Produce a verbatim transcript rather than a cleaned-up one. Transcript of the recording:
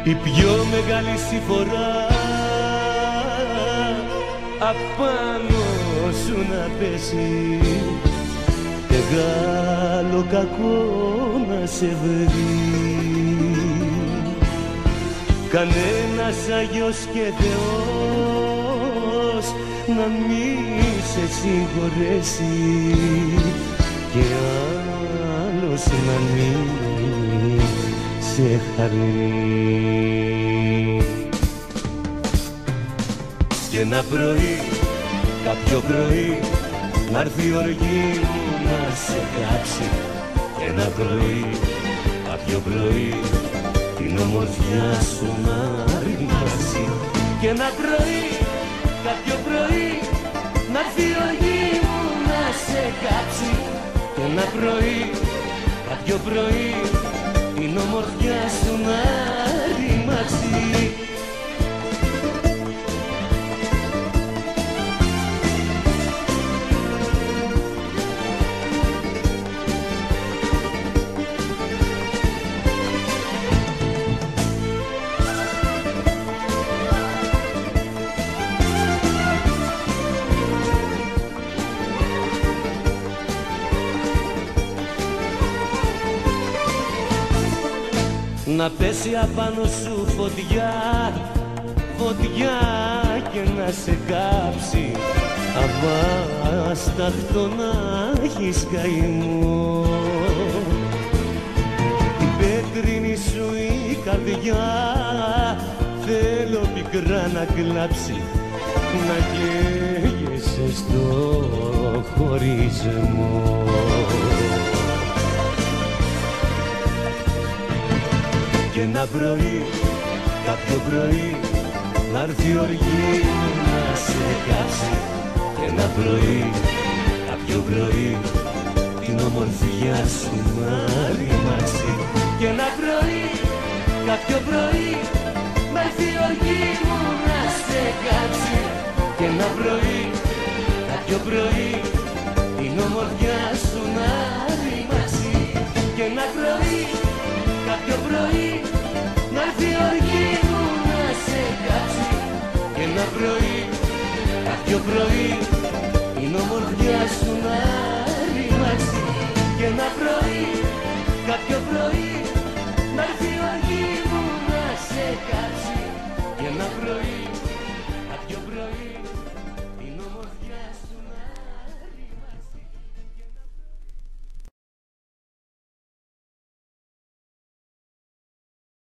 η πιο μεγάλη συμφορά απάνω σου να πέσει, μεγάλο κακό να σε βρει. Κανένας Άγιος και Θεός να μη σε συγχωρέσει και άλλος να μην σε χαρεί. Και ένα πρωί, κάποιο πρωί, να'ρθεί η οργή μου να σε κάψει. Και ένα πρωί, κάποιο πρωί, την ομορφιά σου να ρημάξει. Και ένα πρωί, κάποιο πρωί, να'ρθεί η οργή μου να σε κάψει. Και ένα πρωί, κάποιο πρωί, την ομορφιά σου να ρημάξει. Να πέσει απάνω σου φωτιά, φωτιά και να σε κάψει, αβάσταχτο να έχεις καημό. Την πέτρινη σου η καρδιά θέλω πικρά να κλάψει, να καίγεσαι στο χωρισμό. Και ένα πρωί, κάποιο πρωί, να'ρθεί η οργή μου να σε κάψει. Και ένα πρωί, κάποιο πρωί, την ομορφιά σου να ρημάξει. Και ένα πρωί, κάποιο πρωί, να'ρθεί η οργή μου να σε κάψει. Και ένα πρωί, κάποιο πρωί, την ομορφιά σου να ρημάξει. Και ένα πρωί, κάποιο πρωί, να'ρθεί η οργή μου να σε κάψει. Και ένα πρωί, κάποιο πρωί, την ομορφιά σου να ρημάξει. Και ένα πρωί,